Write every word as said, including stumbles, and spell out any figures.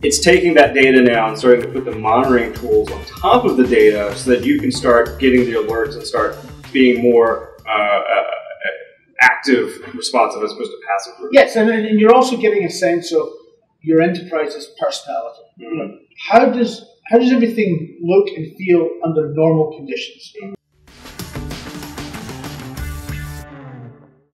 it's taking that data now and starting to put the monitoring tools on top of the data so that you can start getting the alerts and start being more uh, uh, active, responsive as opposed to passive. Yes, and, and you're also getting a sense of your enterprise's personality. Mm-hmm. You know, how does how does everything look and feel under normal conditions?